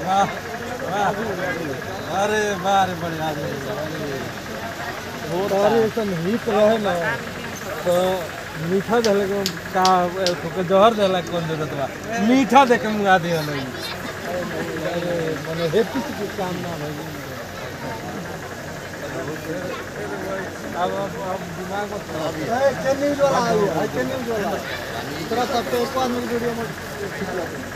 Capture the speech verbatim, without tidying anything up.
वाह वाह अरे वाह रे बढ़िया अरे ऐसा नहीं रहे ना तो मीठा दिले का जहर दिला कौन जरूरत बा मीठा देके मुंगा दिया नहीं अरे माने हेतु के काम ना भाई अब अब दिमाग में चेन्नई वाला आ गया चेन्नई वाला इतना सब तो पांच मिनट वीडियो में